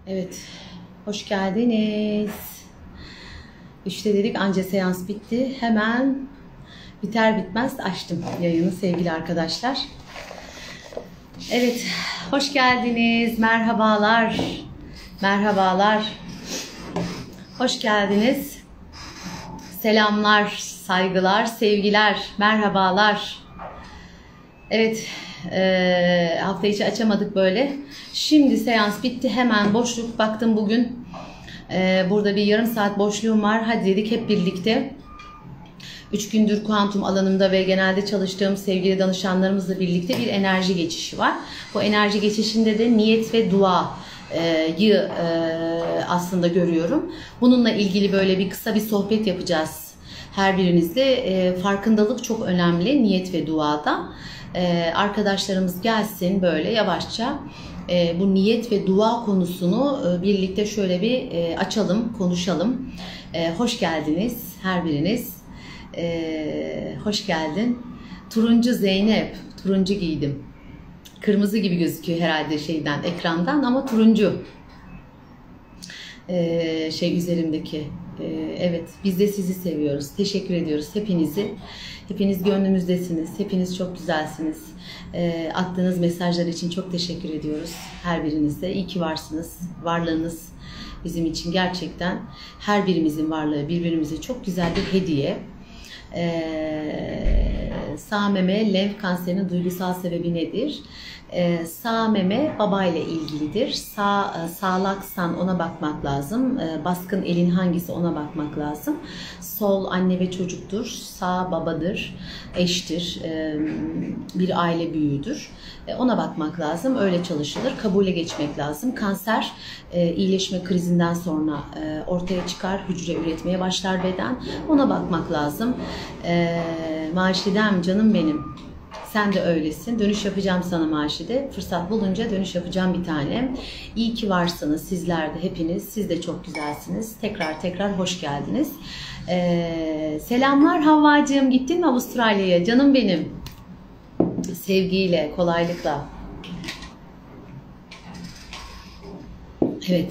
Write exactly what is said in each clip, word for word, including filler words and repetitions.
Evet, hoş geldiniz. Üçte dedik, anca seans bitti. Hemen biter bitmez açtım yayını sevgili arkadaşlar. Evet, hoş geldiniz. Merhabalar. Merhabalar. Hoş geldiniz. Selamlar, saygılar, sevgiler, merhabalar. Evet, e, hafta içi açamadık böyle. Şimdi seans bitti, hemen boşluk baktım bugün. E, burada bir yarım saat boşluğum var. Hadi dedik hep birlikte. Üç gündür kuantum alanımda ve genelde çalıştığım sevgili danışanlarımızla birlikte bir enerji geçişi var. Bu enerji geçişinde de niyet ve duayı aslında görüyorum. Bununla ilgili böyle bir kısa bir sohbet yapacağız her birinizle. Farkındalık çok önemli niyet ve duada. Arkadaşlarımız gelsin böyle yavaşça. Bu niyet ve dua konusunu birlikte şöyle bir açalım, konuşalım. Hoş geldiniz her biriniz. Ee, hoş geldin. Turuncu Zeynep. Turuncu giydim. Kırmızı gibi gözüküyor herhalde şeyden, ekrandan ama turuncu. Ee, şey üzerimdeki. Ee, evet, biz de sizi seviyoruz. Teşekkür ediyoruz hepinizi. Hepiniz gönlümüzdesiniz. Hepiniz çok güzelsiniz. Ee, attığınız mesajlar için çok teşekkür ediyoruz. Her birinize. İyi ki varsınız. Varlığınız bizim için gerçekten, her birimizin varlığı birbirimize çok güzel bir hediye. Ee, sağ meme lenf kanserinin duygusal sebebi nedir? Ee, sağ meme babayla ilgilidir. Sağ sağlaksan ona bakmak lazım. Ee, baskın elin hangisi ona bakmak lazım. Sol anne ve çocuktur. Sağ babadır, eştir, ee, bir aile büyüğüdür. Ee, ona bakmak lazım. Öyle çalışılır. Kabule geçmek lazım. Kanser e, iyileşme krizinden sonra e, ortaya çıkar. Hücre üretmeye başlar beden. Ona bakmak lazım. Ee, Maşidem canım benim. Sen de öylesin. Dönüş yapacağım sana Maşide. Fırsat bulunca dönüş yapacağım bir tanem. İyi ki varsınız sizler de hepiniz. Siz de çok güzelsiniz. Tekrar tekrar hoş geldiniz. Ee, selamlar Havvacığım. Gittin mi Avustralya'ya? Canım benim. Sevgiyle, kolaylıkla. Evet.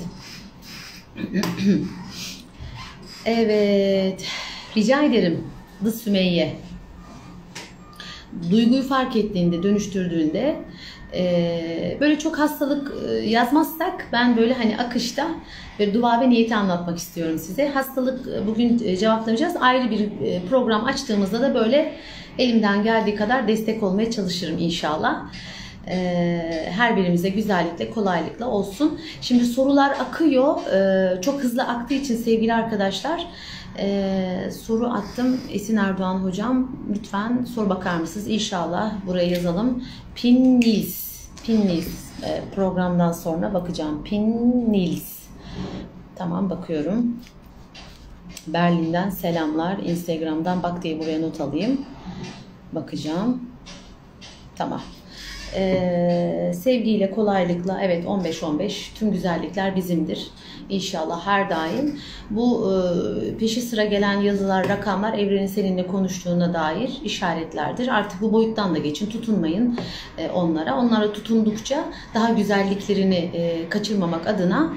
Evet. Rica ederim. Dız Sümeyye. Duyguyu fark ettiğinde, dönüştürdüğünde e, böyle çok hastalık e, yazmazsak ben böyle hani akışta böyle dua ve niyeti anlatmak istiyorum size. Hastalık e, bugün e, cevaplamayacağız. Ayrı bir e, program açtığımızda da böyle elimden geldiği kadar destek olmaya çalışırım inşallah. E, her birimize güzellikle, kolaylıkla olsun. Şimdi sorular akıyor. E, çok hızlı aktığı için sevgili arkadaşlar, Ee, soru attım. Esin Erdoğan hocam, lütfen soru bakar mısınız? İnşallah buraya yazalım. Pinnils. Pinnils. Ee, programdan sonra bakacağım. Pinnils. Tamam, bakıyorum. Berlin'den selamlar. Instagram'dan bak diye buraya not alayım. Bakacağım. Tamam. Ee, sevgiyle, kolaylıkla, evet on beş on beş tüm güzellikler bizimdir. İnşallah her daim. Bu e, peşi sıra gelen yazılar, rakamlar evrenin seninle konuştuğuna dair işaretlerdir. Artık bu boyuttan da geçin, tutunmayın e, onlara. Onlara tutundukça daha güzelliklerini e, kaçırmamak adına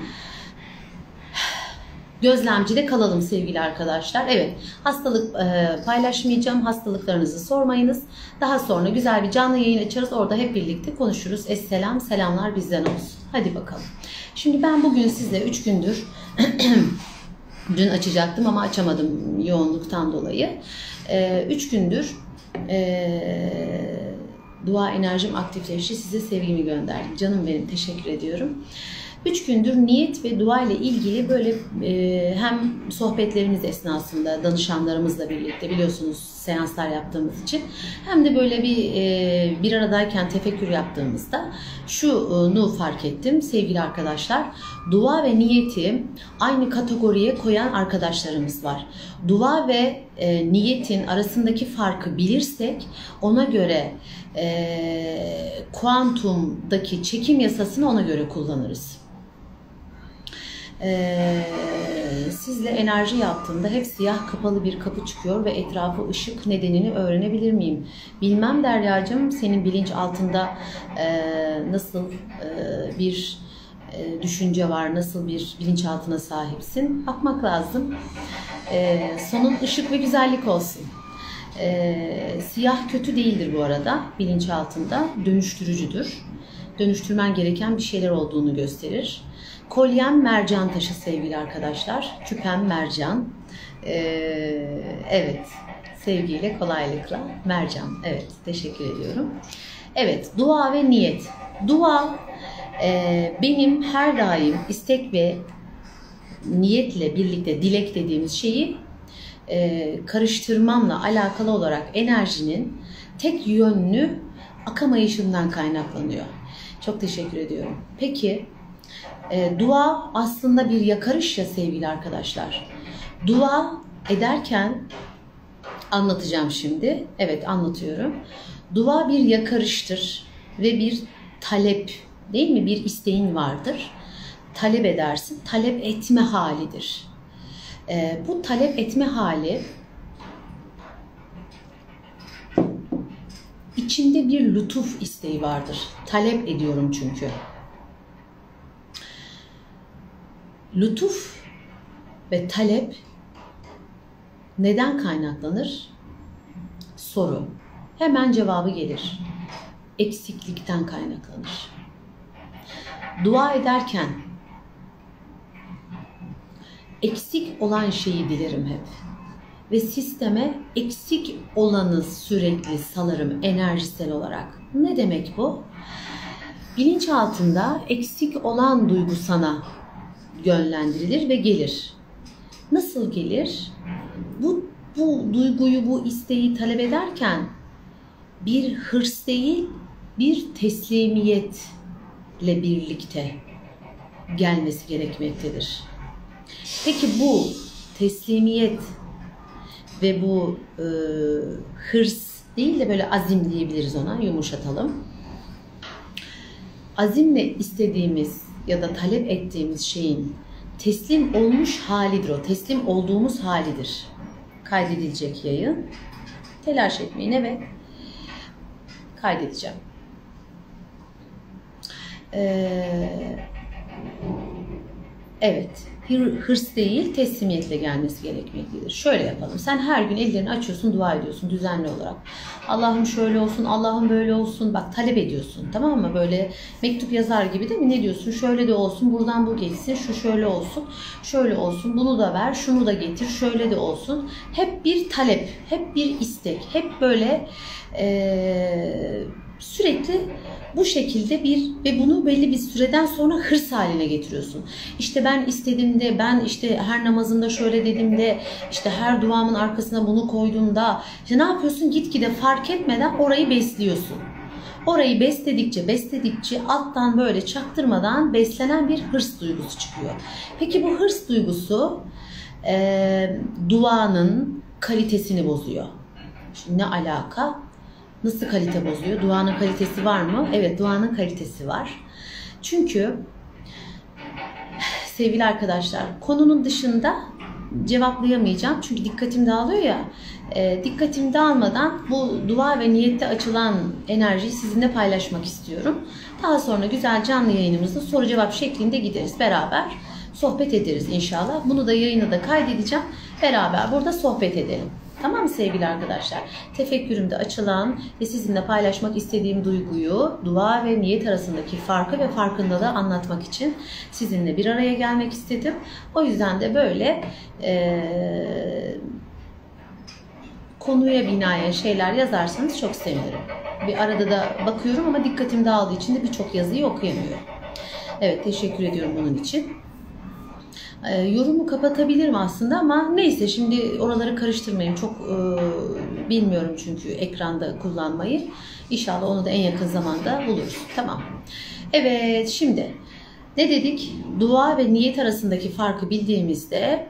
gözlemcide kalalım sevgili arkadaşlar. Evet, hastalık e, paylaşmayacağım. Hastalıklarınızı sormayınız. Daha sonra güzel bir canlı yayın açarız. Orada hep birlikte konuşuruz. Esselam, selamlar bizden olsun. Hadi bakalım. Şimdi ben bugün size üç gündür dün açacaktım ama açamadım yoğunluktan dolayı. üç gündür e, dua enerjim aktifleşti. Size sevgimi gönderdim. Canım benim, teşekkür ediyorum. Üç gündür niyet ve dua ile ilgili böyle e, hem sohbetlerimiz esnasında danışanlarımızla birlikte, biliyorsunuz seanslar yaptığımız için, hem de böyle bir e, bir aradayken tefekkür yaptığımızda şunu fark ettim sevgili arkadaşlar. Dua ve niyeti aynı kategoriye koyan arkadaşlarımız var. Dua ve e, niyetin arasındaki farkı bilirsek ona göre e, kuantumdaki çekim yasasını ona göre kullanırız. Ee, sizle enerji yaptığımda hep siyah kapalı bir kapı çıkıyor ve etrafı ışık, nedenini öğrenebilir miyim? Bilmem Deryacığım, senin bilinç altında e, nasıl e, bir e, düşünce var, nasıl bir bilinçaltına sahipsin bakmak lazım. E, sonun ışık ve güzellik olsun. E, siyah kötü değildir bu arada, bilinçaltında dönüştürücüdür. Dönüştürmen gereken bir şeyler olduğunu gösterir. Kolyem mercan taşı sevgili arkadaşlar. Küpem mercan. Ee, evet. Sevgiyle, kolaylıkla. Mercan. Evet. Teşekkür ediyorum. Evet. Dua ve niyet. Dua e, benim her daim istek ve niyetle birlikte dilek dediğimiz şeyi e, karıştırmamla alakalı olarak enerjinin tek yönlü akamayışından kaynaklanıyor. Çok teşekkür ediyorum. Peki e, dua aslında bir yakarış ya sevgili arkadaşlar. Dua ederken anlatacağım şimdi. Evet, anlatıyorum. Dua bir yakarıştır ve bir talep, değil mi? Bir isteğin vardır. Talep edersin. Talep etme halidir. E, bu talep etme hali içinde bir lütuf isteği vardır. Talep ediyorum çünkü. Lütuf ve talep neden kaynaklanır? Soru. Hemen cevabı gelir. Eksiklikten kaynaklanır. Dua ederken eksik olan şeyi dilerim hep. Ve sisteme eksik olanı sürekli salarım enerjisel olarak. Ne demek bu? Bilinçaltında eksik olan duygu sana yönlendirilir ve gelir. Nasıl gelir? Bu, bu duyguyu, bu isteği talep ederken bir hırs değil, bir teslimiyetle birlikte gelmesi gerekmektedir. Peki bu teslimiyet ve bu e, hırs değil de böyle azim diyebiliriz ona, yumuşatalım. Azimle istediğimiz ya da talep ettiğimiz şeyin teslim olmuş halidir o. Teslim olduğumuz halidir. Kaydedilecek yayın. Telaş etmeyin, evet. Kaydedeceğim. Ee, evet. Hırs değil, teslimiyetle gelmesi gerekmektedir. Şöyle yapalım. Sen her gün ellerini açıyorsun, dua ediyorsun düzenli olarak. Allah'ım şöyle olsun, Allah'ım böyle olsun. Bak, talep ediyorsun, tamam mı? Böyle mektup yazar gibi, değil mi? Ne diyorsun? Şöyle de olsun, buradan bu geçsin, şu şöyle olsun, şöyle olsun, bunu da ver, şunu da getir, şöyle de olsun. Hep bir talep, hep bir istek, hep böyle ee, sürekli bu şekilde bir ve bunu belli bir süreden sonra hırs haline getiriyorsun. İşte ben istediğimde, ben işte her namazımda şöyle dediğimde, işte her duamın arkasına bunu koyduğumda, işte ne yapıyorsun? Gitgide fark etmeden orayı besliyorsun. Orayı besledikçe, besledikçe alttan böyle çaktırmadan beslenen bir hırs duygusu çıkıyor. Peki bu hırs duygusu e, duanın kalitesini bozuyor. Şimdi ne alaka? Nasıl kalite bozuyor? Duanın kalitesi var mı? Evet, duanın kalitesi var. Çünkü sevgili arkadaşlar, konunun dışında cevaplayamayacağım. Çünkü dikkatim dağılıyor ya. E, dikkatim dağılmadan bu dua ve niyette açılan enerjiyi sizinle paylaşmak istiyorum. Daha sonra güzel canlı yayınımızda soru cevap şeklinde gideriz. Beraber sohbet ederiz inşallah. Bunu da yayını da kaydedeceğim. Beraber burada sohbet edelim. Tamam mı sevgili arkadaşlar? Tefekkürümde açılan ve sizinle paylaşmak istediğim duyguyu, dua ve niyet arasındaki farkı ve farkındalığı anlatmak için sizinle bir araya gelmek istedim. O yüzden de böyle e, konuya binaen şeyler yazarsanız çok sevinirim. Bir arada da bakıyorum ama dikkatim dağıldığı için de birçok yazıyı okuyamıyorum. Evet, teşekkür ediyorum bunun için. E, yorumu kapatabilirim aslında ama neyse, şimdi oraları karıştırmayayım. Çok e, bilmiyorum çünkü ekranda kullanmayı. İnşallah onu da en yakın zamanda buluruz. Tamam. Evet, şimdi ne dedik? Dua ve niyet arasındaki farkı bildiğimizde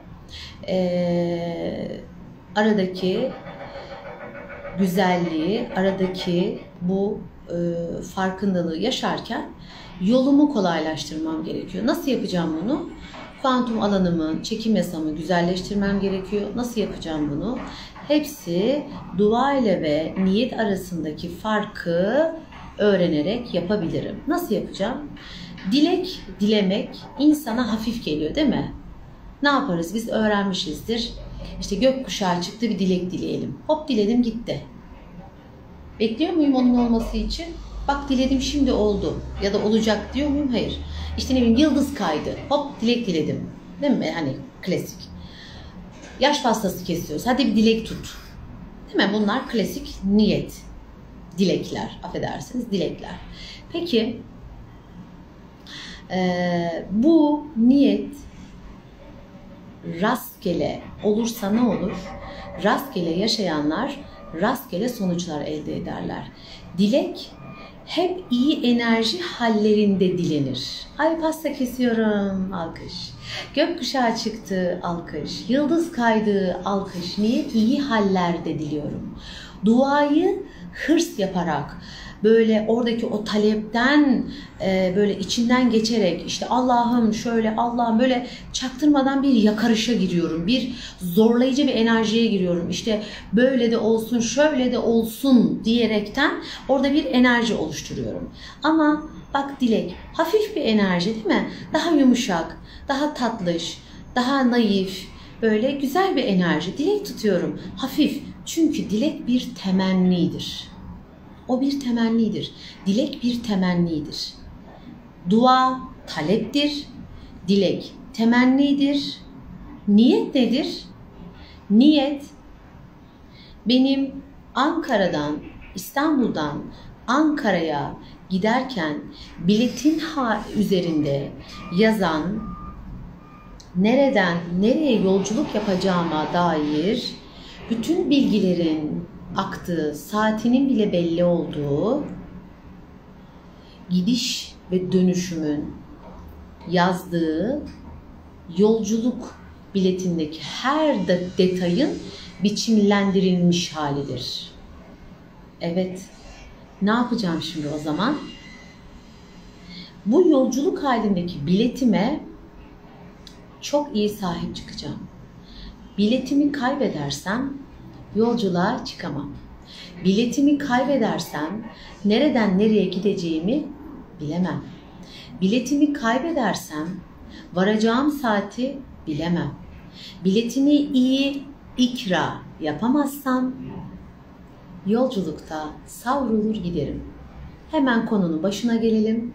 e, aradaki güzelliği, aradaki bu e, farkındalığı yaşarken yolumu kolaylaştırmam gerekiyor. Nasıl yapacağım bunu? Kuantum alanımı, çekim yasamı güzelleştirmem gerekiyor. Nasıl yapacağım bunu? Hepsi dua ile ve niyet arasındaki farkı öğrenerek yapabilirim. Nasıl yapacağım? Dilek, dilemek insana hafif geliyor değil mi? Ne yaparız? Biz öğrenmişizdir. İşte gökkuşağı çıktı, bir dilek dileyelim. Hop diledim gitti. Bekliyor muyum onun olması için? Bak diledim şimdi oldu. Ya da olacak diyor muyum? Hayır. İşte ne bileyim yıldız kaydı. Hop dilek diledim. Değil mi? Hani klasik. Yaş pastası kesiyoruz. Hadi bir dilek tut. Değil mi? Bunlar klasik niyet. Dilekler. Affedersiniz dilekler. Peki Ee, bu niyet rastgele olursa ne olur? Rastgele yaşayanlar rastgele sonuçlar elde ederler. Dilek hep iyi enerji hallerinde dilenir. Ay pasta kesiyorum, alkış. Gökkuşağı çıktı, alkış. Yıldız kaydı, alkış. Niye? İyi hallerde diliyorum. Duayı hırs yaparak, böyle oradaki o talepten e, böyle içinden geçerek işte Allah'ım şöyle Allah'ım böyle çaktırmadan bir yakarışa giriyorum. Bir zorlayıcı bir enerjiye giriyorum. İşte böyle de olsun şöyle de olsun diyerekten orada bir enerji oluşturuyorum. Ama bak dilek hafif bir enerji değil mi? Daha yumuşak, daha tatlış, daha naif, böyle güzel bir enerji. Dilek tutuyorum hafif çünkü dilek bir temennidir. O bir temennidir. Dilek bir temennidir. Dua taleptir. Dilek temennidir. Niyet nedir? Niyet benim Ankara'dan, İstanbul'dan Ankara'ya giderken biletin üzerinde yazan nereden nereye yolculuk yapacağıma dair bütün bilgilerin aktığı, saatinin bile belli olduğu, gidiş ve dönüşümün yazdığı yolculuk biletindeki her de detayın biçimlendirilmiş halidir. Evet, ne yapacağım şimdi o zaman? Bu yolculuk halindeki biletime çok iyi sahip çıkacağım. Biletimi kaybedersem yolculuğa çıkamam. Biletimi kaybedersem nereden nereye gideceğimi bilemem. Biletimi kaybedersem varacağım saati bilemem. Biletimi iyi ikra yapamazsam yolculukta savrulur giderim. Hemen konunun başına gelelim.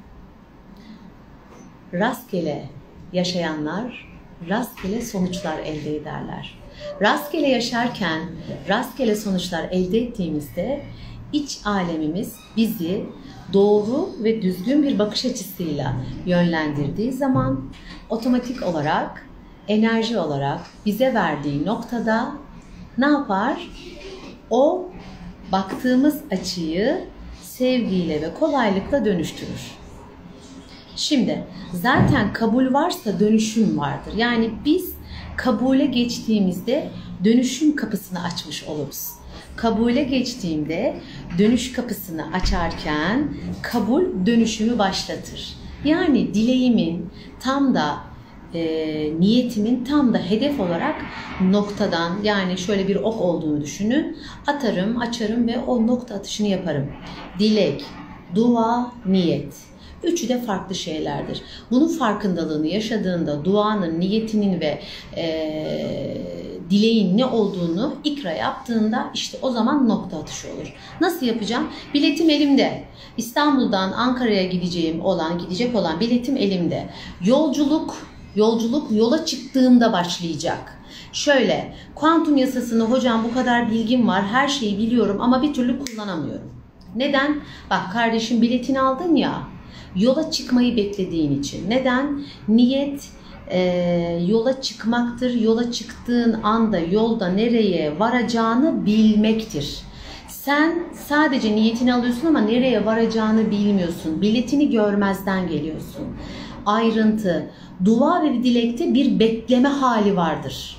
Rastgele yaşayanlar rastgele sonuçlar elde ederler. Rastgele yaşarken rastgele sonuçlar elde ettiğimizde iç alemimiz bizi doğru ve düzgün bir bakış açısıyla yönlendirdiği zaman otomatik olarak, enerji olarak bize verdiği noktada ne yapar? O baktığımız açıyı sevgiyle ve kolaylıkla dönüştürür. Şimdi zaten kabul varsa dönüşüm vardır. Yani biz kabule geçtiğimizde dönüşüm kapısını açmış oluruz. Kabule geçtiğimde dönüş kapısını açarken kabul dönüşümü başlatır. Yani dileğimin tam da e, niyetimin tam da hedef olarak noktadan, yani şöyle bir ok olduğunu düşünün. Atarım, açarım ve o nokta atışını yaparım. Dilek, dua, niyet. Üçü de farklı şeylerdir. Bunun farkındalığını yaşadığında duanın, niyetinin ve e, dileğin ne olduğunu ikra yaptığında işte o zaman nokta atışı olur. Nasıl yapacağım? Biletim elimde. İstanbul'dan Ankara'ya gideceğim olan, gidecek olan biletim elimde. Yolculuk, yolculuk yola çıktığımda başlayacak. Şöyle, kuantum yasasını hocam bu kadar bilgim var, her şeyi biliyorum ama bir türlü kullanamıyorum. Neden? Bak kardeşim biletini aldın ya. Yola çıkmayı beklediğin için. Neden? Niyet e, yola çıkmaktır. Yola çıktığın anda yolda nereye varacağını bilmektir. Sen sadece niyetini alıyorsun ama nereye varacağını bilmiyorsun. Biletini görmezden geliyorsun. Ayrıntı. Dua ve dilekte bir bekleme hali vardır.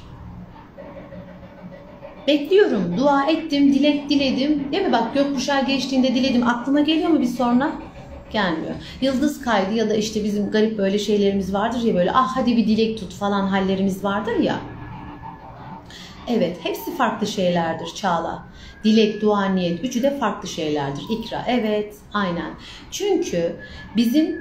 Bekliyorum. Dua ettim, dilek diledim. Değil mi? Bak gökkuşağı geçtiğinde diledim. Aklıma geliyor mu bir sonra? Gelmiyor. Yıldız kaydı ya da işte bizim garip böyle şeylerimiz vardır ya, böyle ah hadi bir dilek tut falan hallerimiz vardır ya. Evet, hepsi farklı şeylerdir Çağla. Dilek, dua, niyet üçü de farklı şeylerdir. İkra, evet, aynen. Çünkü bizim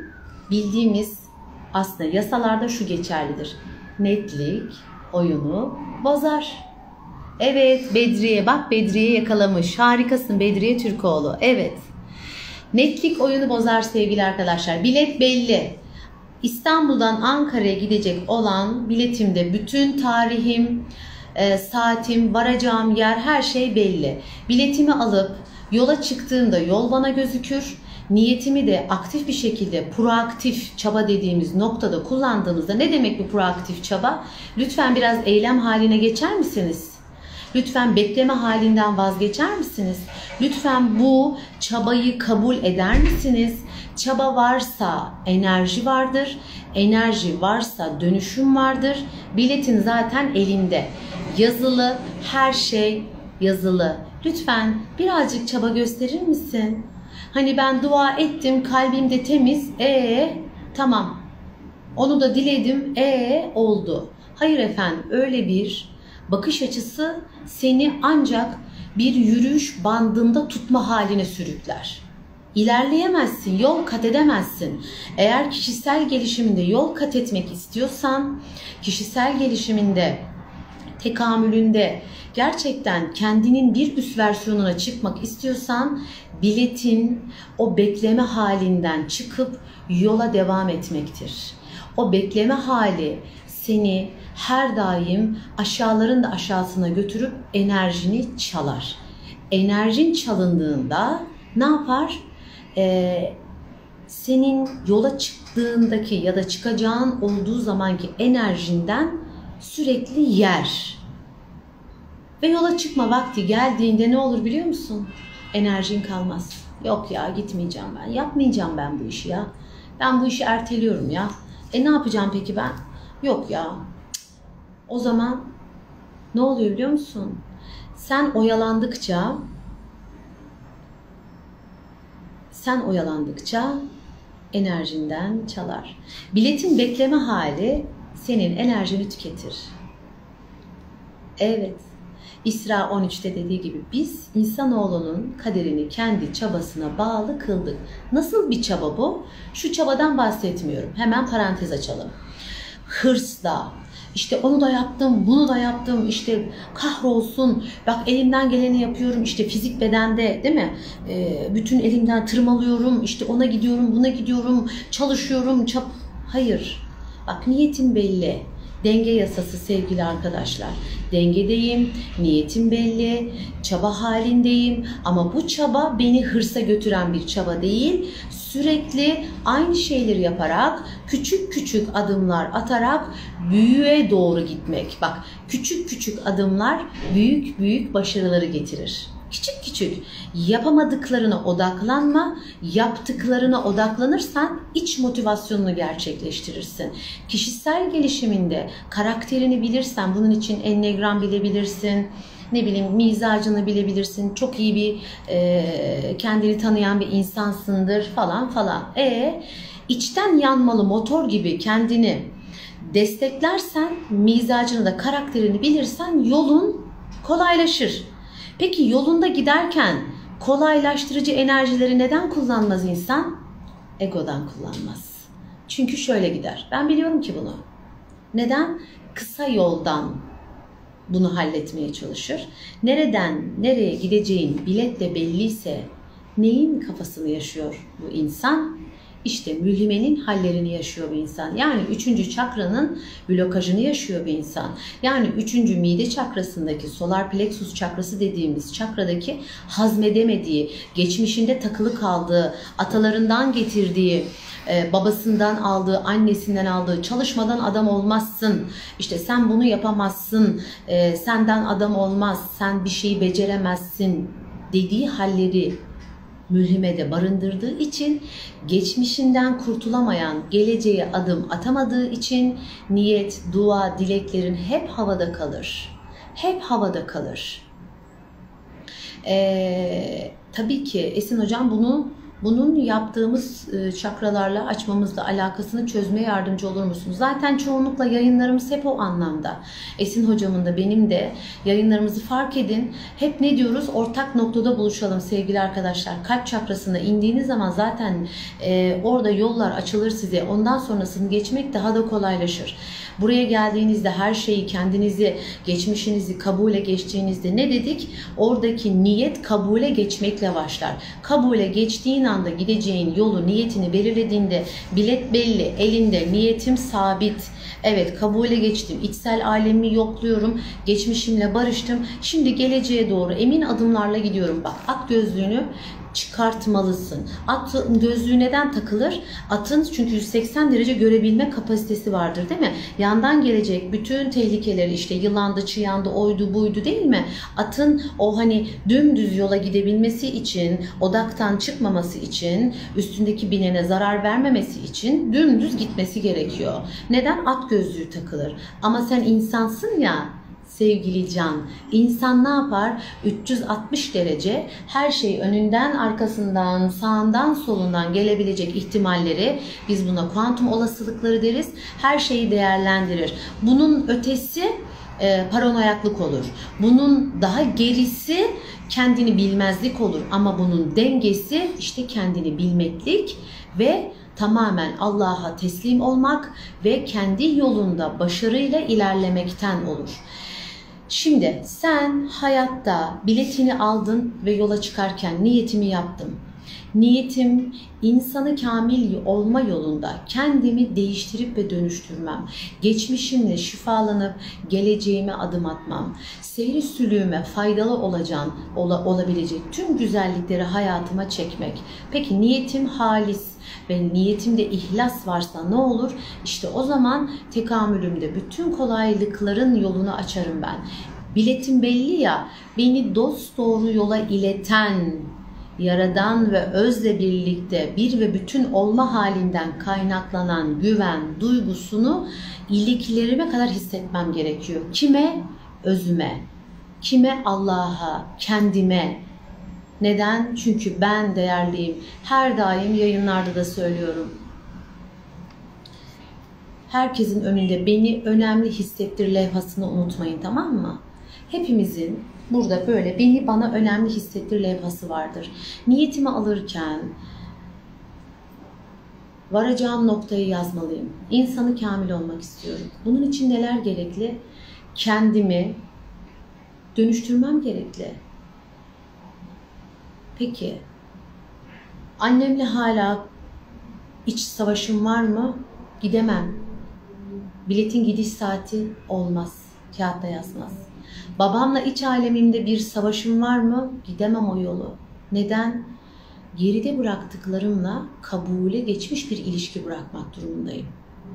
bildiğimiz aslında yasalarda şu geçerlidir. Netlik oyunu bozar. Evet Bedriye, bak Bedriye yakalamış. Harikasın Bedriye Türkoğlu. Evet. Netlik oyunu bozar sevgili arkadaşlar. Bilet belli. İstanbul'dan Ankara'ya gidecek olan biletimde bütün tarihim, e, saatim, varacağım yer, her şey belli. Biletimi alıp yola çıktığımda yol bana gözükür. Niyetimi de aktif bir şekilde proaktif çaba dediğimiz noktada kullandığımızda, ne demek bu proaktif çaba? Lütfen biraz eylem haline geçer misiniz? Lütfen bekleme halinden vazgeçer misiniz? Lütfen bu çabayı kabul eder misiniz? Çaba varsa enerji vardır. Enerji varsa dönüşüm vardır. Biletin zaten elinde. Yazılı, her şey yazılı. Lütfen birazcık çaba gösterir misin? Hani ben dua ettim, kalbimde temiz. Ee, tamam. Onu da diledim. Ee, oldu. Hayır efendim, öyle bir bakış açısı seni ancak bir yürüyüş bandında tutma haline sürükler. İlerleyemezsin, yol kat edemezsin. Eğer kişisel gelişiminde yol kat etmek istiyorsan, kişisel gelişiminde, tekamülünde gerçekten kendinin bir üst versiyonuna çıkmak istiyorsan, biletin o bekleme halinden çıkıp yola devam etmektir. O bekleme hali seni her daim aşağıların da aşağısına götürüp enerjini çalar. Enerjin çalındığında ne yapar? Ee, senin yola çıktığındaki ya da çıkacağın olduğu zamanki enerjinden sürekli yer. Ve yola çıkma vakti geldiğinde ne olur biliyor musun? Enerjin kalmaz. Yok ya, gitmeyeceğim ben. Yapmayacağım ben bu işi ya. Ben bu işi erteliyorum ya. E ne yapacağım peki ben? Yok ya. O zaman ne oluyor biliyor musun? Sen oyalandıkça sen oyalandıkça enerjinden çalar. Biletin bekleme hali senin enerjini tüketir. Evet. İsra on üçte dediği gibi biz insanoğlunun kaderini kendi çabasına bağlı kıldık. Nasıl bir çaba bu? Şu çabadan bahsetmiyorum. Hemen parantez açalım. Hırsla, işte onu da yaptım, bunu da yaptım, işte kahrolsun, bak elimden geleni yapıyorum, işte fizik bedende değil mi? Ee, bütün elimden tırmalıyorum, işte ona gidiyorum, buna gidiyorum, çalışıyorum. Çap Hayır, bak niyetin belli. Denge yasası sevgili arkadaşlar. Dengedeyim, niyetim belli, çaba halindeyim ama bu çaba beni hırsa götüren bir çaba değil. Sürekli aynı şeyleri yaparak, küçük küçük adımlar atarak büyüğe doğru gitmek. Bak, küçük küçük adımlar büyük büyük başarıları getirir. Küçük küçük yapamadıklarına odaklanma, yaptıklarına odaklanırsan iç motivasyonunu gerçekleştirirsin. Kişisel gelişiminde karakterini bilirsen, bunun için enneagram bilebilirsin, ne bileyim mizacını bilebilirsin, çok iyi bir e, kendini tanıyan bir insansındır falan falan. E içten yanmalı motor gibi kendini desteklersen, mizacını da karakterini bilirsen yolun kolaylaşır. Peki yolunda giderken kolaylaştırıcı enerjileri neden kullanmaz insan? Egodan kullanmaz. Çünkü şöyle gider. Ben biliyorum ki bunu. Neden? Kısa yoldan bunu halletmeye çalışır. Nereden nereye gideceğin biletle belliyse neyin kafasını yaşıyor bu insan? İşte mülhimenin hallerini yaşıyor bir insan. Yani üçüncü çakranın blokajını yaşıyor bir insan. Yani üçüncü mide çakrasındaki solar plexus çakrası dediğimiz çakradaki hazmedemediği, geçmişinde takılı kaldığı, atalarından getirdiği, babasından aldığı, annesinden aldığı, çalışmadan adam olmazsın, İşte sen bunu yapamazsın, senden adam olmaz, sen bir şeyi beceremezsin dediği halleri mülhimede barındırdığı için, geçmişinden kurtulamayan, geleceğe adım atamadığı için niyet, dua, dileklerin hep havada kalır. Hep havada kalır. Ee, tabii ki Esin Hocam bunu Bunun yaptığımız çakralarla açmamızla alakasını çözmeye yardımcı olur musunuz? Zaten çoğunlukla yayınlarımız hep o anlamda. Esin hocamın da benim de yayınlarımızı fark edin. Hep ne diyoruz? Ortak noktada buluşalım sevgili arkadaşlar. Kalp çakrasına indiğiniz zaman zaten e, orada yollar açılır size. Ondan sonrasını geçmek daha da kolaylaşır. Buraya geldiğinizde her şeyi, kendinizi, geçmişinizi kabule geçtiğinizde ne dedik? Oradaki niyet kabule geçmekle başlar. Kabule geçtiğin anda gideceğin yolu, niyetini belirlediğinde bilet belli, elinde niyetim sabit. Evet, kabule geçtim, içsel alemi yokluyorum, geçmişimle barıştım. Şimdi geleceğe doğru emin adımlarla gidiyorum. Bak, at gözlüğünü çıkartmalısın. Atın gözlüğü neden takılır? Atın çünkü yüz seksen derece görebilme kapasitesi vardır, değil mi? Yandan gelecek bütün tehlikeleri, işte yılandı, çıyandı, oydu, buydu, değil mi? Atın o hani dümdüz yola gidebilmesi için, odaktan çıkmaması için, üstündeki binene zarar vermemesi için dümdüz gitmesi gerekiyor. Neden? At gözlüğü takılır. Ama sen insansın ya sevgili can. İnsan ne yapar? üç yüz altmış derece her şey önünden, arkasından, sağından, solundan gelebilecek ihtimalleri, biz buna kuantum olasılıkları deriz. Her şeyi değerlendirir. Bunun ötesi e, paranoyaklık olur. Bunun daha gerisi kendini bilmezlik olur. Ama bunun dengesi işte kendini bilmeklik ve tamamen Allah'a teslim olmak ve kendi yolunda başarıyla ilerlemekten olur. Şimdi sen hayatta biletini aldın ve yola çıkarken niyetimi yaptım. Niyetim insanı kamil olma yolunda kendimi değiştirip ve dönüştürmem. Geçmişimle şifalanıp geleceğime adım atmam. Seyri sülüğüme faydalı olacağım, ola, olabilecek tüm güzellikleri hayatıma çekmek. Peki niyetim halis ve niyetimde ihlas varsa ne olur? İşte o zaman tekamülümde bütün kolaylıkların yolunu açarım ben. Biletim belli ya, beni dosdoğru yola ileten, Yaradan ve özle birlikte bir ve bütün olma halinden kaynaklanan güven duygusunu iliklerime kadar hissetmem gerekiyor. Kime? Özüme. Kime? Allah'a, kendime. Neden? Çünkü ben değerliyim. Her daim yayınlarda da söylüyorum. Herkesin önünde beni önemli hissettir levhasını unutmayın, tamam mı? Hepimizin burada böyle beni bana önemli hissettir levhası vardır. Niyetimi alırken varacağım noktayı yazmalıyım. İnsanı kamil olmak istiyorum. Bunun için neler gerekli? Kendimi dönüştürmem gerekli. Peki, annemle hala iç savaşım var mı? Gidemem. Biletin gidiş saati olmaz. Kağıtta yazmaz. Babamla iç alemimde bir savaşım var mı? Gidemem o yolu. Neden? Geride bıraktıklarımla kabule geçmiş bir ilişki bırakmak durumundayım.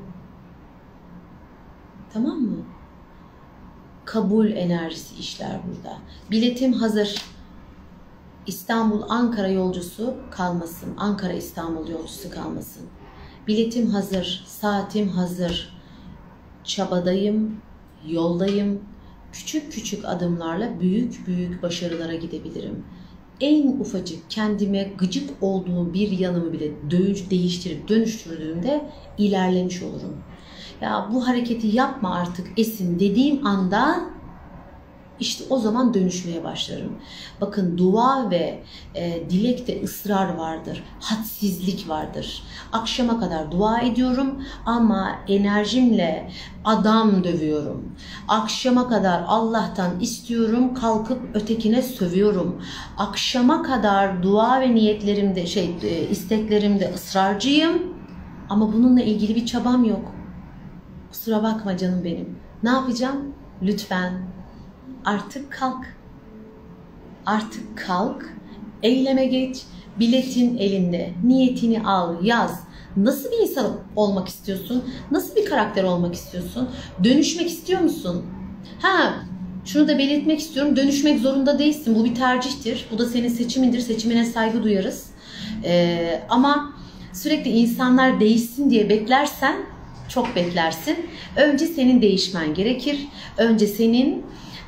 Tamam mı? Kabul enerjisi işler burada. Biletim hazır. İstanbul-Ankara yolcusu kalmasın. Ankara-İstanbul yolcusu kalmasın. Biletim hazır. Saatim hazır. Çabadayım. Yoldayım. Küçük küçük adımlarla büyük büyük başarılara gidebilirim. En ufacık kendime gıcık olduğum bir yanımı bile değiştirip dönüştürdüğümde ilerlemiş olurum. Ya bu hareketi yapma artık Esin dediğim anda işte o zaman dönüşmeye başlarım. Bakın dua ve e, dilekte ısrar vardır. Hadsizlik vardır. Akşama kadar dua ediyorum ama enerjimle adam dövüyorum. Akşama kadar Allah'tan istiyorum, kalkıp ötekine sövüyorum. Akşama kadar dua ve niyetlerimde, şey e, isteklerimde ısrarcıyım ama bununla ilgili bir çabam yok. Kusura bakma canım benim. Ne yapacağım? Lütfen. Artık kalk. Artık kalk. Eyleme geç. Biletin elinde. Niyetini al, yaz. Nasıl bir insan olmak istiyorsun? Nasıl bir karakter olmak istiyorsun? Dönüşmek istiyor musun? Ha, şunu da belirtmek istiyorum. Dönüşmek zorunda değilsin. Bu bir tercihtir. Bu da senin seçimindir. Seçimine saygı duyarız. Ee, ama sürekli insanlar değişsin diye beklersen çok beklersin. Önce senin değişmen gerekir. Önce senin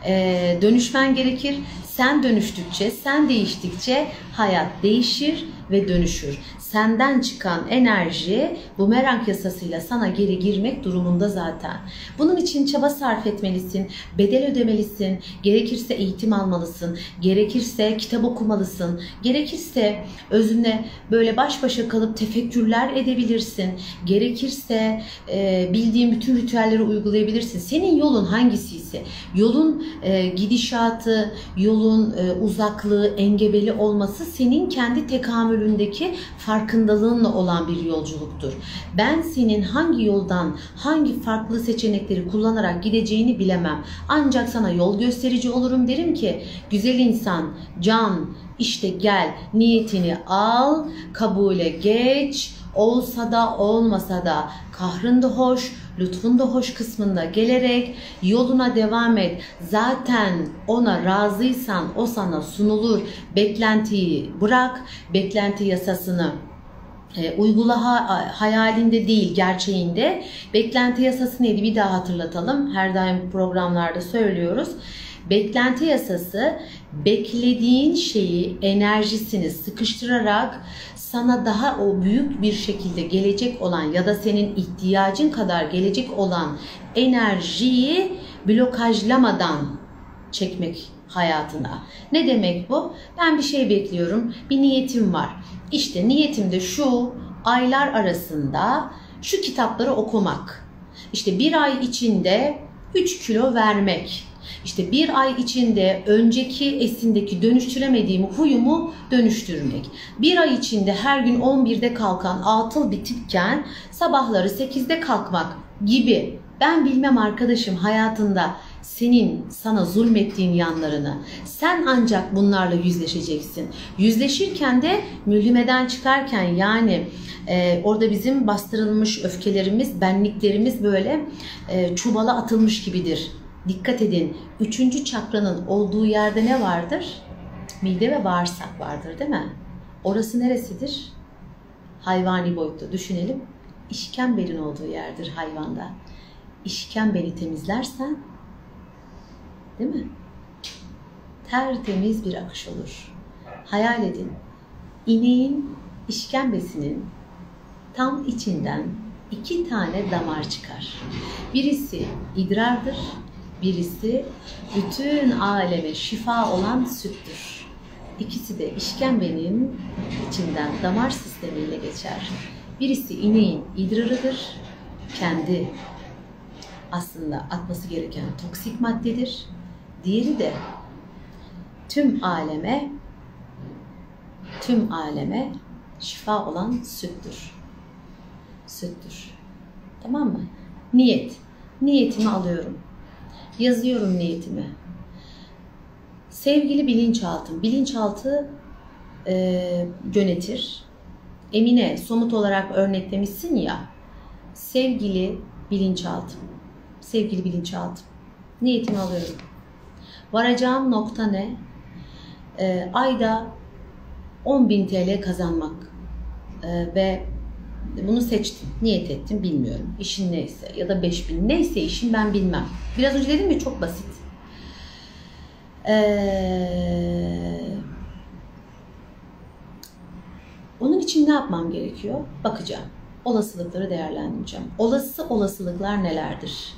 Ee, dönüşmen gerekir. Sen dönüştükçe, sen değiştikçe hayat değişir ve dönüşür. Senden çıkan enerji bumerang yasasıyla sana geri girmek durumunda zaten. Bunun için çaba sarf etmelisin, bedel ödemelisin, gerekirse eğitim almalısın, gerekirse kitap okumalısın, gerekirse özünle böyle baş başa kalıp tefekkürler edebilirsin, gerekirse e, bildiğin bütün ritüelleri uygulayabilirsin. Senin yolun hangisiyse, yolun e, gidişatı, yolun e, uzaklığı, engebeli olması senin kendi tekamülündeki farkındalığınla olan bir yolculuktur. Ben senin hangi yoldan, hangi farklı seçenekleri kullanarak gideceğini bilemem. Ancak sana yol gösterici olurum, derim ki güzel insan, can, işte gel, niyetini al, kabule geç, olsa da olmasa da kahrın da hoş, lütfun da hoş kısmında gelerek yoluna devam et. Zaten ona razıysan o sana sunulur. Beklentiyi bırak, beklenti yasasını e, uygula, ha, hayalinde değil gerçeğinde. Beklenti yasası neydi? Bir daha hatırlatalım. Her daim programlarda söylüyoruz. Beklenti yasası, beklediğin şeyi, enerjisini sıkıştırarak sana daha o büyük bir şekilde gelecek olan ya da senin ihtiyacın kadar gelecek olan enerjiyi blokajlamadan çekmek hayatına. Ne demek bu? Ben bir şey bekliyorum, bir niyetim var. İşte niyetim de şu, aylar arasında şu kitapları okumak. İşte bir ay içinde üç kilo vermek. İşte bir ay içinde önceki esindeki dönüştüremediğim huyumu dönüştürmek. Bir ay içinde her gün on birde kalkan atıl bir tipken sabahları sekizde kalkmak gibi. Ben bilmem arkadaşım hayatında senin sana zulmettiğin yanlarını. Sen ancak bunlarla yüzleşeceksin. Yüzleşirken de mülhimeden çıkarken, yani e, orada bizim bastırılmış öfkelerimiz, benliklerimiz böyle e, çuvala atılmış gibidir. Dikkat edin, üçüncü çakranın olduğu yerde ne vardır? Mide ve bağırsak vardır, değil mi? Orası neresidir? Hayvani boyutta düşünelim. İşkembenin olduğu yerdir hayvanda. İşkembeni temizlersen, değil mi? Tertemiz bir akış olur. Hayal edin, ineğin işkembesinin tam içinden iki tane damar çıkar. Birisi idrardır, birisi bütün aleme şifa olan süttür. İkisi de işkembenin içinden damar sistemiyle geçer. Birisi ineğin idrarıdır, kendi aslında atması gereken toksik maddedir. Diğeri de tüm aleme, tüm aleme şifa olan süttür. Süttür. Tamam mı? Niyet. Niyetimi alıyorum. Yazıyorum niyetimi. Sevgili bilinçaltım. Bilinçaltı e, yönetir. Emine somut olarak örneklemişsin ya. Sevgili bilinçaltım. Sevgili bilinçaltım. Niyetimi alıyorum. Varacağım nokta ne? E, ayda on bin T L kazanmak. E, ve bunu seçtim. Niyet ettim. Bilmiyorum. İşin neyse ya da beş bin neyse işin, ben bilmem. Biraz önce dedim ya, çok basit. Ee, onun için ne yapmam gerekiyor? Bakacağım. Olasılıkları değerlendireceğim. Olası olasılıklar nelerdir?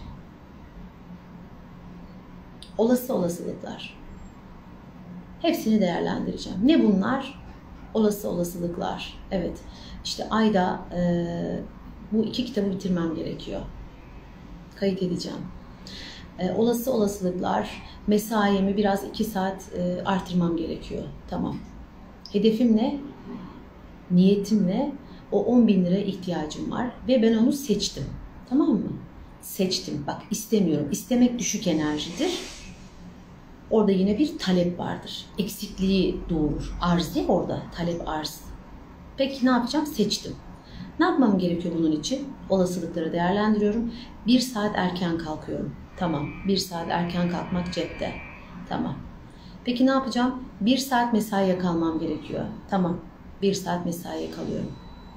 Olası olasılıklar. Hepsini değerlendireceğim. Ne bunlar? Olası olasılıklar. Evet. İşte ayda e, bu iki kitabı bitirmem gerekiyor. Kayıt edeceğim. E, olası olasılıklar, mesaimi biraz iki saat e, artırmam gerekiyor. Tamam. Hedefim ne? Niyetim ne? O on bin liraya ihtiyacım var ve ben onu seçtim. Tamam mı? Seçtim. Bak, istemiyorum. İstemek düşük enerjidir. Orada yine bir talep vardır. Eksikliği doğurur. Arz değil orada. Talep, arz. Peki ne yapacağım? Seçtim. Ne yapmam gerekiyor bunun için? Olasılıkları değerlendiriyorum. Bir saat erken kalkıyorum. Tamam. Bir saat erken kalkmak cepte. Tamam. Peki ne yapacağım? Bir saat mesaiye kalmam gerekiyor. Tamam. Bir saat mesaiye kalıyorum.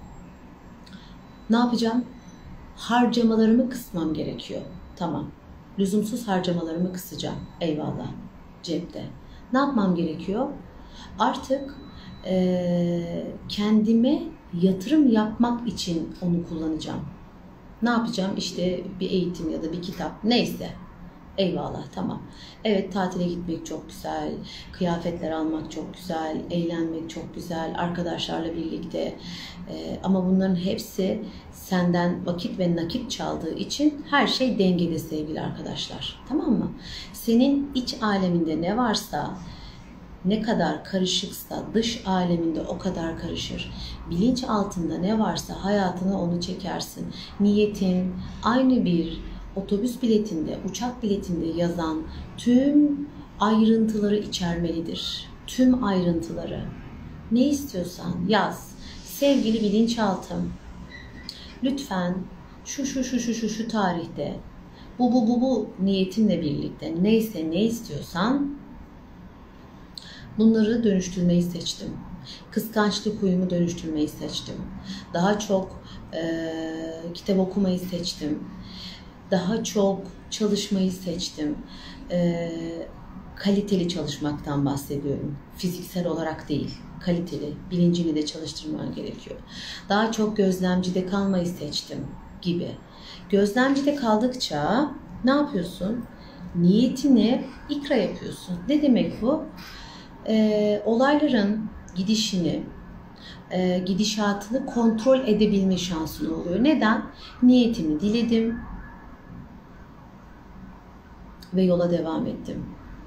Ne yapacağım? Harcamalarımı kısmam gerekiyor. Tamam. Lüzumsuz harcamalarımı kısacağım. Eyvallah. Cepte. Ne yapmam gerekiyor? Artık e, kendime yatırım yapmak için onu kullanacağım. Ne yapacağım? İşte bir eğitim ya da bir kitap. Neyse. Eyvallah, tamam. Evet, tatile gitmek çok güzel, kıyafetler almak çok güzel, eğlenmek çok güzel, arkadaşlarla birlikte. Ee, ama bunların hepsi senden vakit ve nakit çaldığı için her şey dengede sevgili arkadaşlar. Tamam mı? Senin iç aleminde ne varsa, ne kadar karışıksa dış aleminde o kadar karışır. Bilinç altında ne varsa hayatına onu çekersin. Niyetin aynı bir otobüs biletinde, uçak biletinde yazan tüm ayrıntıları içermelidir. Tüm ayrıntıları. Ne istiyorsan yaz. Sevgili bilinçaltım, lütfen şu şu şu şu şu şu tarihte bu bu bu bu niyetimle birlikte neyse ne istiyorsan bunları dönüştürmeyi seçtim. Kıskançlık huyumu dönüştürmeyi seçtim. Daha çok e, kitap okumayı seçtim. Daha çok çalışmayı seçtim. E, kaliteli çalışmaktan bahsediyorum. Fiziksel olarak değil, kaliteli. Bilincini de çalıştırman gerekiyor. Daha çok gözlemcide kalmayı seçtim gibi. Gözlemcide kaldıkça ne yapıyorsun? Niyetini ikra yapıyorsun. Ne demek bu? E, olayların gidişini, e, gidişatını kontrol edebilme şansın oluyor. Neden? Niyetimi diledim ve yola devam ettim.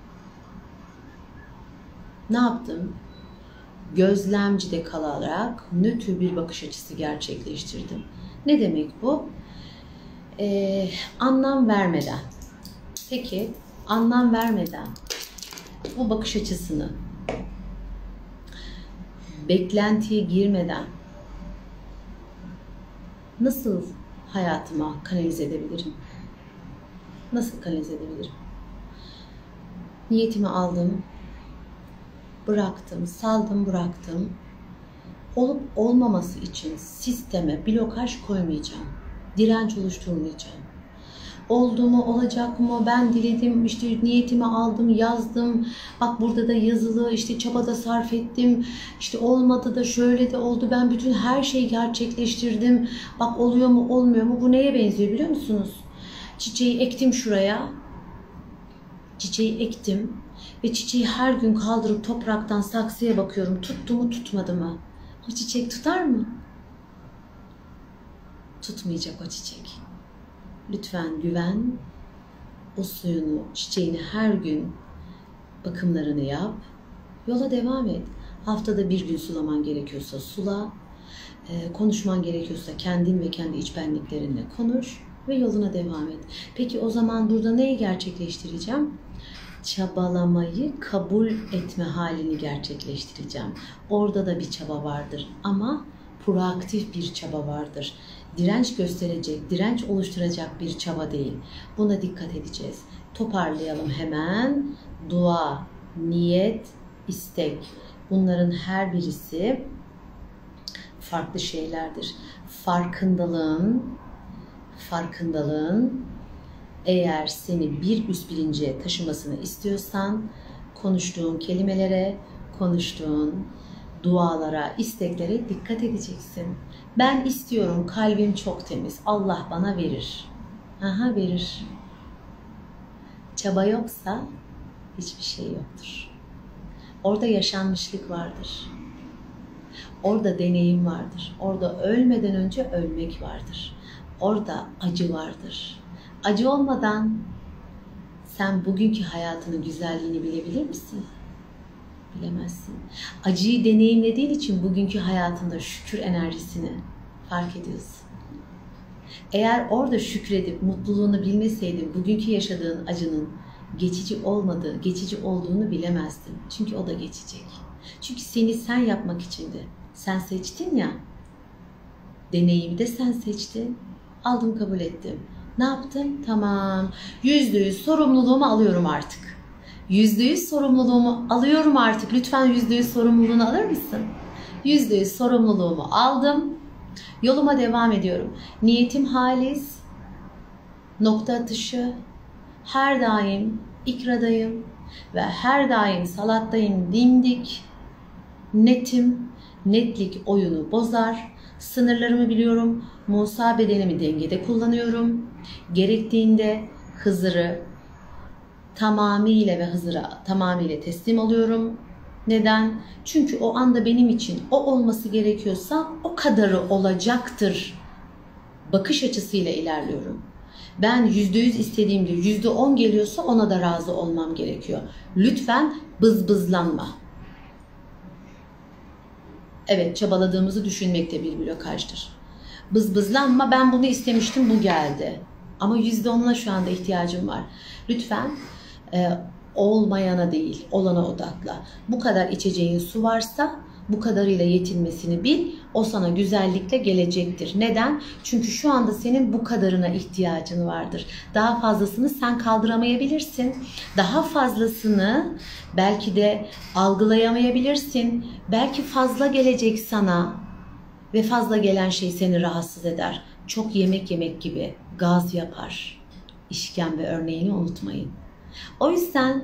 Ne yaptım? Gözlemcide kalarak nötr bir bakış açısı gerçekleştirdim. Ne demek bu? E, anlam vermeden. Peki, anlam vermeden bu bakış açısını beklentiye girmeden nasıl hayatıma kanalize edebilirim? Nasıl kanalize edebilirim? Niyetimi aldım, bıraktım, saldım, bıraktım. Olup olmaması için sisteme blokaj koymayacağım. Direnç oluşturmayacağım. Oldu mu, olacak mı, ben diledim, işte niyetimi aldım, yazdım, bak burada da yazılı, işte çabada sarf ettim, işte olmadı da şöyle de oldu, ben bütün her şeyi gerçekleştirdim, bak oluyor mu, olmuyor mu, bu neye benziyor biliyor musunuz? Çiçeği ektim şuraya, çiçeği ektim ve çiçeği her gün kaldırıp topraktan saksıya bakıyorum, tuttu mu, tutmadı mı? O çiçek tutar mı? Tutmayacak o çiçek. Lütfen güven, o suyunu, çiçeğini her gün bakımlarını yap, yola devam et. Haftada bir gün sulaman gerekiyorsa sula, e, konuşman gerekiyorsa kendin ve kendi iç benliklerinle konuş ve yoluna devam et. Peki o zaman burada neyi gerçekleştireceğim? Çabalamayı kabul etme halini gerçekleştireceğim. Orada da bir çaba vardır ama proaktif bir çaba vardır. Direnç gösterecek, direnç oluşturacak bir çaba değil. Buna dikkat edeceğiz. Toparlayalım hemen. Dua, niyet, istek. Bunların her birisi farklı şeylerdir. Farkındalığın, farkındalığın eğer seni bir üst bilinceye taşımasını istiyorsan, konuştuğun kelimelere, konuştuğun dualara, isteklere dikkat edeceksin. Ben istiyorum, kalbim çok temiz, Allah bana verir. Aha verir. Çaba yoksa hiçbir şey yoktur. Orada yaşanmışlık vardır. Orada deneyim vardır. Orada ölmeden önce ölmek vardır. Orada acı vardır. Acı olmadan sen bugünkü hayatının güzelliğini bilebilir misin? Bilemezsin. Acıyı deneyimlediğin için bugünkü hayatında şükür enerjisini fark ediyorsun. Eğer orada şükredip mutluluğunu bilmeseydin bugünkü yaşadığın acının geçici olmadığı, geçici olduğunu bilemezdin. Çünkü o da geçecek. Çünkü seni sen yapmak içindi. Sen seçtin ya. Deneyimi de sen seçtin. Aldım, kabul ettim. Ne yaptım? Tamam. Yüzde yüz sorumluluğumu alıyorum artık. Yüzde yüz sorumluluğumu alıyorum artık. Lütfen yüzde yüz sorumluluğunu alır mısın? Yüzde yüz sorumluluğumu aldım. Yoluma devam ediyorum. Niyetim halis. Nokta atışı. her daim ikradayım ve her daim salattayım, dimdik, netim. Netlik oyunu bozar. Sınırlarımı biliyorum. Musa bedenimi dengede kullanıyorum. Gerektiğinde Hızır'ı tamamıyla ve Hızır'a tamamıyla teslim oluyorum. Neden? Çünkü o anda benim için o olması gerekiyorsa o kadarı olacaktır bakış açısıyla ilerliyorum. Ben yüzde yüz istediğimde yüzde on geliyorsa ona da razı olmam gerekiyor. Lütfen bızbızlanma. Evet, çabaladığımızı düşünmek de bir blokajdır. Bızbızlanma, ben bunu istemiştim, bu geldi. Ama yüzde onuna şu anda ihtiyacım var. Lütfen e, olmayana değil, olana odakla. Bu kadar içeceğin su varsa bu kadarıyla yetinmesini bil. O sana güzellikle gelecektir. Neden? Çünkü şu anda senin bu kadarına ihtiyacın vardır. Daha fazlasını sen kaldıramayabilirsin. Daha fazlasını belki de algılayamayabilirsin. Belki fazla gelecek sana ve fazla gelen şey seni rahatsız eder. Çok yemek yemek gibi gaz yapar. İşkembe örneğini unutmayın. O yüzden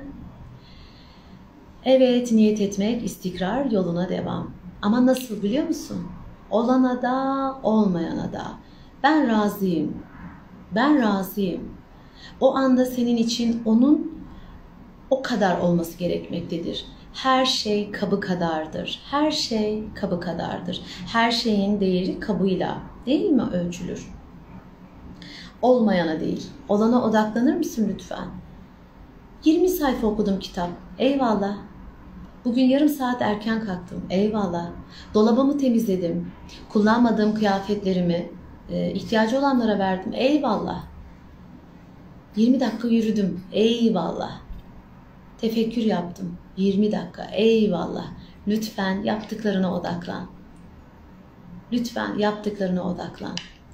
evet, niyet etmek, istikrar, yoluna devam. Ama nasıl biliyor musun? Olana da, olmayana da. Ben razıyım. Ben razıyım. O anda senin için onun o kadar olması gerekmektedir. Her şey kabı kadardır. Her şey kabı kadardır. Her şeyin değeri kabıyla, değil mi, ölçülür? Olmayana değil, olana odaklanır mısın lütfen? yirmi sayfa okudum kitap. Eyvallah. Bugün yarım saat erken kalktım. Eyvallah. Dolabımı temizledim. Kullanmadığım kıyafetlerimi e, ihtiyacı olanlara verdim. Eyvallah. yirmi dakika yürüdüm. Eyvallah. Tefekkür yaptım. yirmi dakika. Eyvallah. Lütfen yaptıklarına odaklan. Lütfen yaptıklarına odaklan.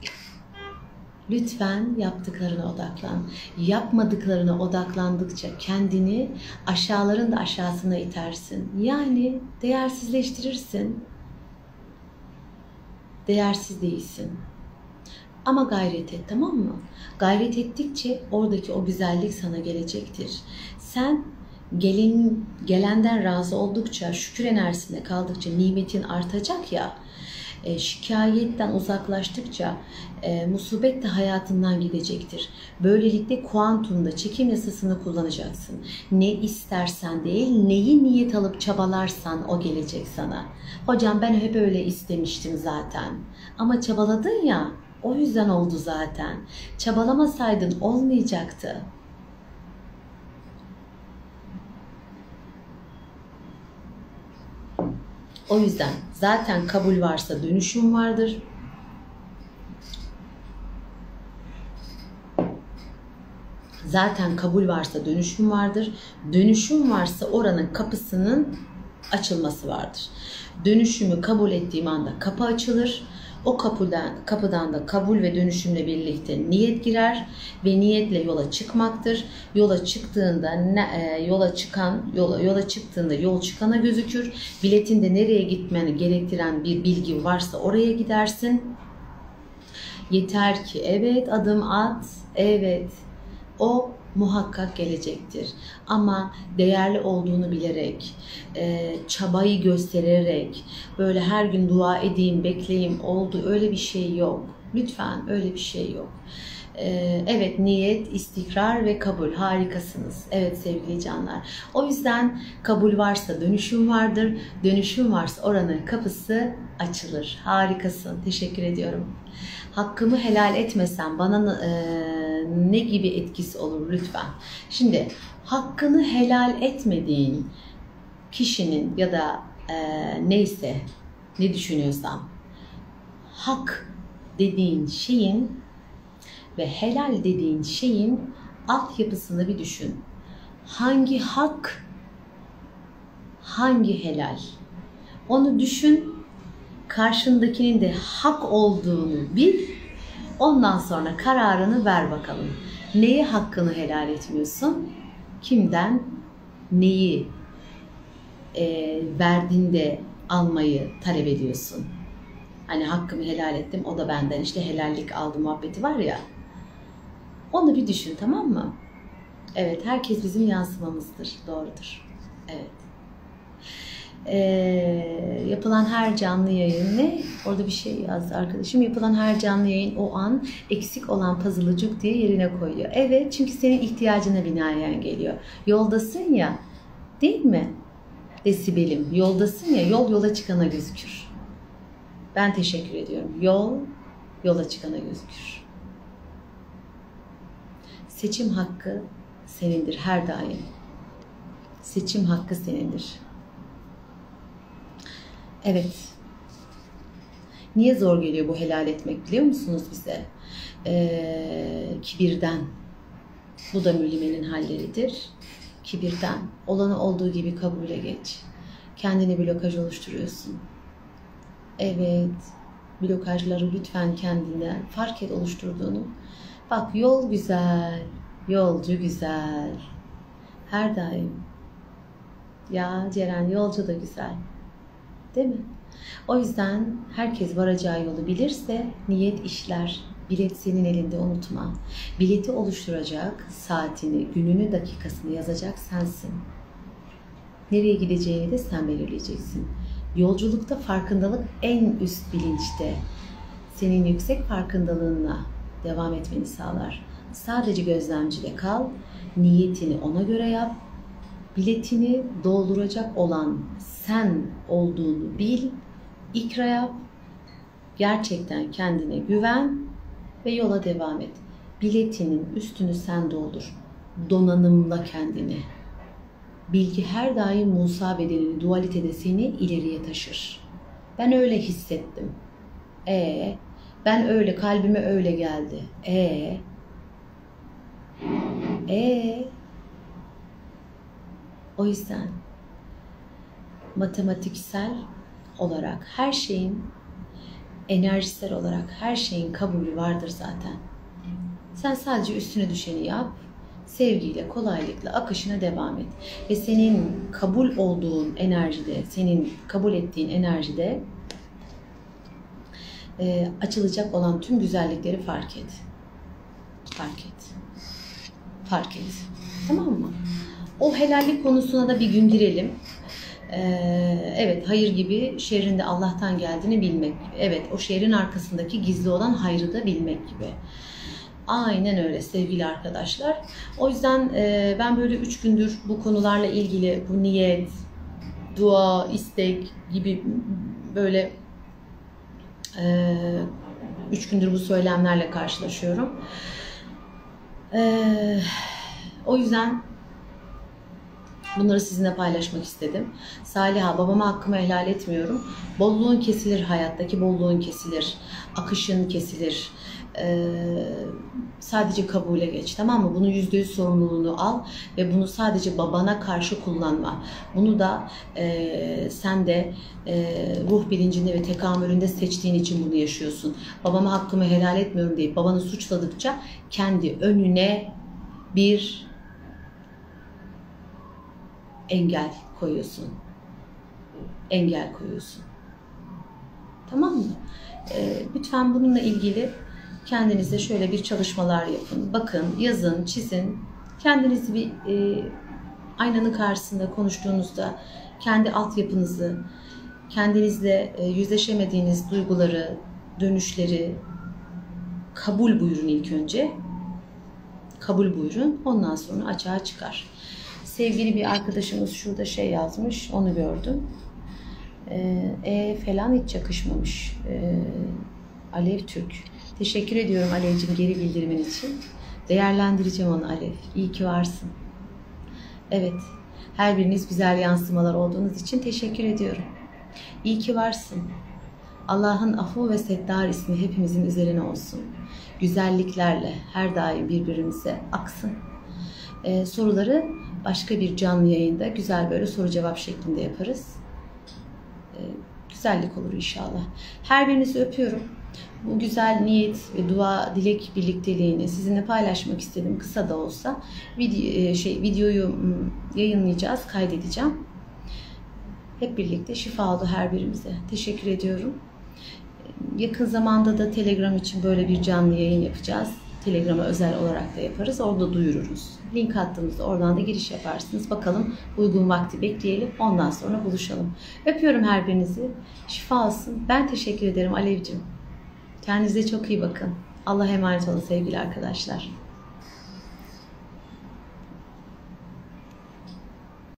Lütfen yaptıklarına odaklan. Yapmadıklarına odaklandıkça kendini aşağıların da aşağısına itersin. Yani değersizleştirirsin. Değersiz değilsin. Ama gayret et, tamam mı? Gayret ettikçe oradaki o güzellik sana gelecektir. Sen gelin, gelenden razı oldukça, şükür enerjisinde kaldıkça nimetin artacak ya. E, şikayetten uzaklaştıkça e, musibet de hayatından gidecektir. Böylelikle kuantumda çekim yasasını kullanacaksın. Ne istersen değil, neyi niyet alıp çabalarsan o gelecek sana. Hocam ben hep öyle istemiştim zaten. Ama çabaladın ya, o yüzden oldu zaten. Çabalamasaydın olmayacaktı. O yüzden zaten kabul varsa dönüşüm vardır. Zaten kabul varsa dönüşüm vardır. Dönüşüm varsa oranın kapısının açılması vardır. Dönüşümü kabul ettiğim anda kapı açılır. O kapıdan, kapıdan da kabul ve dönüşümle birlikte niyet girer ve niyetle yola çıkmaktır. Yola çıktığında e, yola çıkan yola yola çıktığında yol çıkana gözükür. Biletinde nereye gitmeni gerektiren bir bilgi varsa oraya gidersin. Yeter ki evet adım at, evet o muhakkak gelecektir. Ama değerli olduğunu bilerek, e, çabayı göstererek, böyle her gün dua edeyim, bekleyeyim, oldu, öyle bir şey yok. Lütfen öyle bir şey yok. E, evet, niyet, istikrar ve kabul, harikasınız. Evet sevgili canlar. O yüzden kabul varsa dönüşüm vardır. Dönüşüm varsa oranın kapısı açılır. Harikasın. Teşekkür ediyorum. Hakkımı helal etmesem bana e, ne gibi etkisi olur lütfen? Şimdi hakkını helal etmediğin kişinin ya da e, neyse ne düşünüyorsam hak dediğin şeyin ve helal dediğin şeyin altyapısını bir düşün. Hangi hak, hangi helal? Onu düşün. Karşındakinin de hak olduğunu bil, ondan sonra kararını ver bakalım. Neye hakkını helal etmiyorsun? Kimden neyi e, verdiğinde almayı talep ediyorsun? Hani hakkımı helal ettim, o da benden işte helallik aldı muhabbeti var ya. Onu bir düşün, tamam mı? Evet, herkes bizim yansımamızdır. Doğrudur. Evet. Ee, yapılan her canlı yayın ne? Orada bir şey yazdı arkadaşım. Yapılan her canlı yayın o an eksik olan puzzle'ı cuk diye yerine koyuyor. Evet, çünkü senin ihtiyacına binaen geliyor. Yoldasın ya, değil mi? Desibelim. Yoldasın ya, yol yola çıkana gözükür. Ben teşekkür ediyorum. Yol yola çıkana gözükür. Seçim hakkı senindir her daim. Seçim hakkı senindir. Evet. Niye zor geliyor bu helal etmek biliyor musunuz bize? Ee, kibirden. Bu da mülimenin halleridir. Kibirden. Olanı olduğu gibi kabule geç. Kendine blokaj oluşturuyorsun. Evet. Blokajları lütfen kendine fark et oluşturduğunu. Bak yol güzel. Yolcu güzel. Her daim. Ya Ceren yolcu da güzel. Değil mi? O yüzden herkes varacağı yolu bilirse niyet işler. Bilet senin elinde, unutma. Bileti oluşturacak saatini, gününü, dakikasını yazacak sensin. Nereye gideceğini de sen belirleyeceksin. Yolculukta farkındalık en üst bilinçte. Senin yüksek farkındalığınla devam etmeni sağlar. Sadece gözlemcide kal, niyetini ona göre yap. Biletini dolduracak olan sen olduğunu bil, ikra yap, gerçekten kendine güven ve yola devam et. Biletinin üstünü sen doldur, donanımla kendini. Bilgi her daim Musa bedenini, dualitede seni ileriye taşır. Ben öyle hissettim. E, ben öyle, kalbime öyle geldi. E, e. O yüzden matematiksel olarak her şeyin, enerjisel olarak her şeyin kabulü vardır zaten. Sen sadece üstüne düşeni yap, sevgiyle, kolaylıkla akışına devam et. Ve senin kabul olduğun enerjide, senin kabul ettiğin enerjide e, açılacak olan tüm güzellikleri fark et. Fark et. Fark et. Tamam mı? O helallik konusuna da bir gün girelim. Ee, evet, hayır gibi şerrin de Allah'tan geldiğini bilmek. Evet, o şerrin arkasındaki gizli olan hayrı da bilmek gibi. Aynen öyle sevgili arkadaşlar. O yüzden e, ben böyle üç gündür bu konularla ilgili bu niyet, dua, istek gibi böyle e, üç gündür bu söylemlerle karşılaşıyorum. E, o yüzden bunları sizinle paylaşmak istedim. Saliha, babama hakkımı helal etmiyorum. Bolluğun kesilir, hayattaki bolluğun kesilir. Akışın kesilir. Ee, sadece kabule geç, tamam mı? Bunun yüzde yüz sorumluluğunu al ve bunu sadece babana karşı kullanma. Bunu da e, sen de e, ruh bilincinde ve tekamülünde seçtiğin için bunu yaşıyorsun. Babama hakkımı helal etmiyorum deyip babanı suçladıkça kendi önüne bir engel koyuyorsun. Engel koyuyorsun. Tamam mı? Ee, lütfen bununla ilgili kendinize şöyle bir çalışmalar yapın. Bakın, yazın, çizin. Kendinizi bir e, aynanın karşısında konuştuğunuzda kendi altyapınızı, kendinizle e, yüzleşemediğiniz duyguları, dönüşleri kabul buyurun ilk önce. Kabul buyurun. Ondan sonra açığa çıkar. Sevgili bir arkadaşımız şurada şey yazmış, onu gördüm. Ee, e falan hiç yakışmamış. Ee, Alev Türk. Teşekkür ediyorum Alevciğim geri bildirimin için. Değerlendireceğim onu Alev. İyi ki varsın. Evet, her biriniz güzel yansımalar olduğunuz için teşekkür ediyorum. İyi ki varsın. Allah'ın affı ve settar ismi hepimizin üzerine olsun. Güzelliklerle her daim birbirimize aksın. Ee, soruları başka bir canlı yayında güzel böyle soru cevap şeklinde yaparız. Ee, güzellik olur inşallah. Her birinizi öpüyorum. Bu güzel niyet ve dua, dilek birlikteliğini sizinle paylaşmak istedim. Kısa da olsa video, şey, videoyu yayınlayacağız, kaydedeceğim. Hep birlikte şifa oldu her birimize. Teşekkür ediyorum. Yakın zamanda da Telegram için böyle bir canlı yayın yapacağız. Telegram'a özel olarak da yaparız. Orada duyururuz. Link attığımızda oradan da giriş yaparsınız. Bakalım uygun vakti bekleyelim. Ondan sonra buluşalım. Öpüyorum her birinizi. Şifa olsun. Ben teşekkür ederim Alevcim. Kendinize çok iyi bakın. Allah'a emanet olun sevgili arkadaşlar.